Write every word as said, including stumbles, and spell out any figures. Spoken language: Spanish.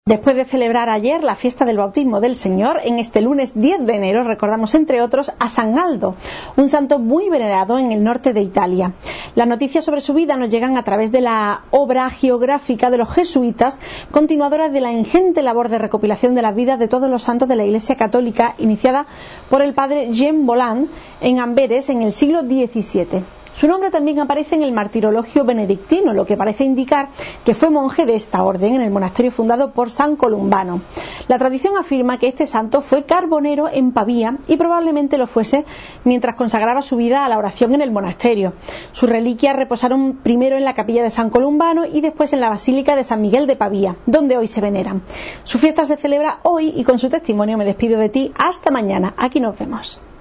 Después de celebrar ayer la fiesta del bautismo del Señor, en este lunes diez de enero recordamos entre otros a San Aldo, un santo muy venerado en el norte de Italia. Las noticias sobre su vida nos llegan a través de la obra geográfica de los jesuitas, continuadora de la ingente labor de recopilación de las vidas de todos los santos de la Iglesia Católica, iniciada por el padre Jean Bolland en Amberes en el siglo diecisiete. Su nombre también aparece en el martirologio benedictino, lo que parece indicar que fue monje de esta orden en el monasterio fundado por San Columbano. La tradición afirma que este santo fue carbonero en Pavía y probablemente lo fuese mientras consagraba su vida a la oración en el monasterio. Sus reliquias reposaron primero en la capilla de San Columbano y después en la basílica de San Miguel de Pavía, donde hoy se veneran. Su fiesta se celebra hoy y con su testimonio me despido de ti. Hasta mañana. Aquí nos vemos.